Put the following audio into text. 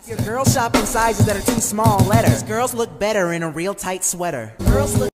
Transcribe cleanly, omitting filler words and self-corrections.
Your girls shop in sizes that are too small letters. Girls look better in a real tight sweater. Girls look